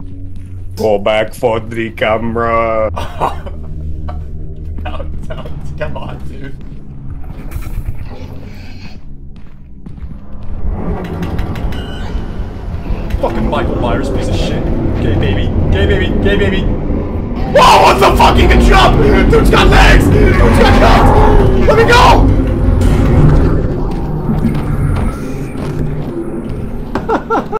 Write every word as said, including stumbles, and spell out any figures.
Go back for the camera. No, don't. Come on, dude. Fucking Michael Myers, piece of shit. Gay baby. Gay baby. Gay baby. Whoa, what the fuck? He can jump! Dude's got legs!